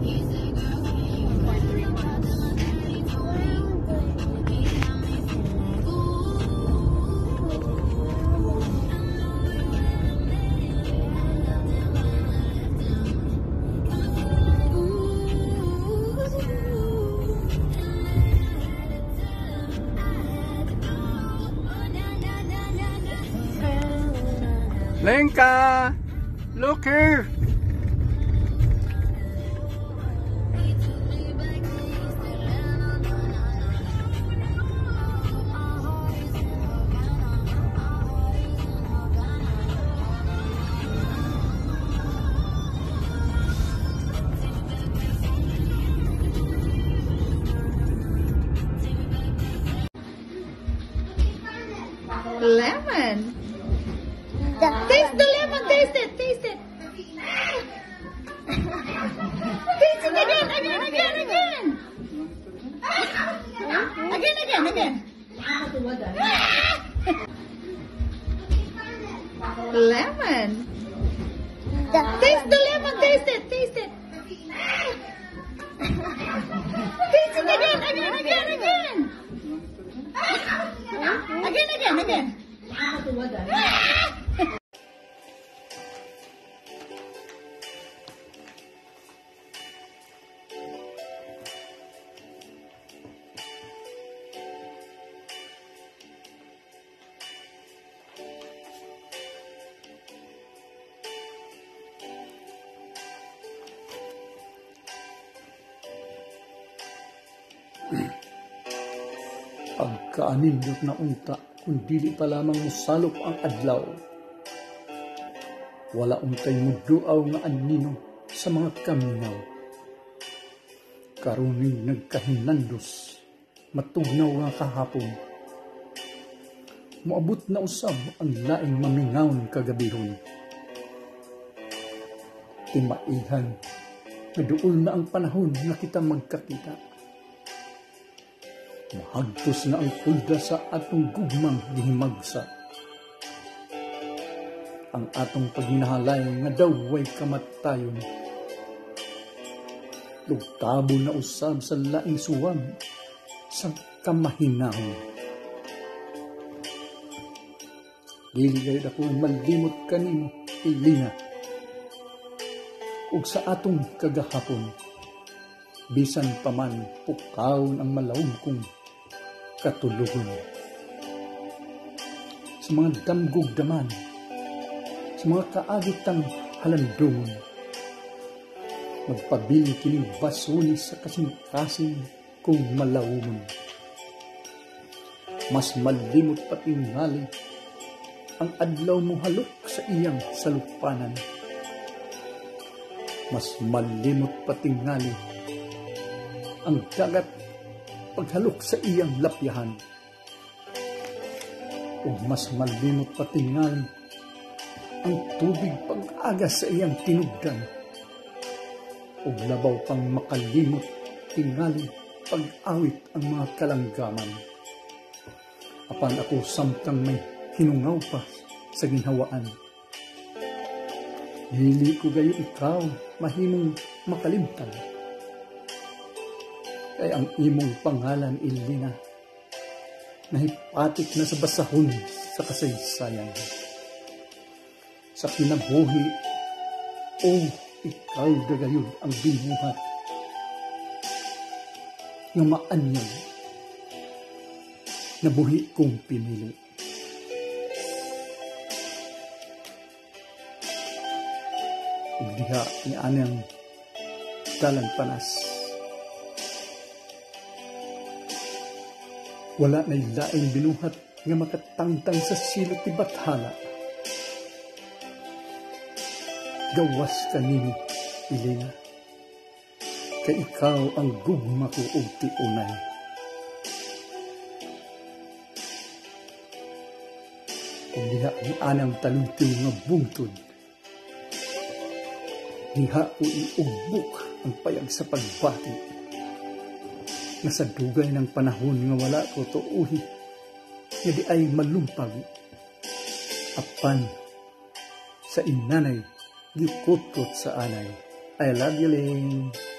For 3 months. Lenka, look here. Lemon. Taste the lemon. Taste it. Taste it. Taste it again. Again. Lemon. Taste the lemon. Taste it. Taste it. Taste it again. Again. Pagkaanindot na unta, kung dili pa lamang musalop ang adlaw. Wala untay muduaw nga anino sa mga kaminaw. Karuning nagkahinandos, matugnaw nga kahapon. Moabot na usab ang laing mamingawon kagabihon. Timaihan, naduol na ang panahon na kita magkakita. Mahagtos na ang pulda sa atong gugmang gihimagsa. Ang atong paghinahalay nga daw way kamatayon. Lugtabo na usab sa laing suwam sa kamahinahon. Dili gayud ako malimot kanimo, Elena. Ug sa atong kagahapon, bisan pa man pukaon ang malawom kong katulugon. Sa mga damgog daman, sa mga kaagitang halandungon, magpabili kining basuni sa kasing-kasing kung malawomon. Mas malimot patingali ang adlaw mo halok sa iyang salupanan. Mas malimot patingali ang dagat paghalok sa iyang lapyahan. O mas malimot patingali ang tubig pag-agas sa iyang tinugdan. O labaw pang makalimot tingali pag-awit ang mga kalanggaman. Apan ako samtang may hinungaw pa sa ginhawaan. Dili ko gayo ikaw mahimong makalimtan. Kay ang imong pangalan, Elena, nahipatik na sa basahon sa kasaysayan. Sa kinabuhi, ikaw dagayod ang binuhat nga maanyag na buhi kong pinili. Ug diha ni anang dalan panas. Wala na'y laing binuhat nga makatangtang sa silot ti bathala. Gawas kanini, Elena, kay ikaw ang gugma ko og ti unay. Kung diha ni anang taluntiw nga bungtod, diha ko iugbok ang payag sa pagbati. Na sa dugay ng panahon nga wala ko tuuhi, nga di ay malumpag. Apan sa inanay, gikutkot sa anay. I love you, Ling.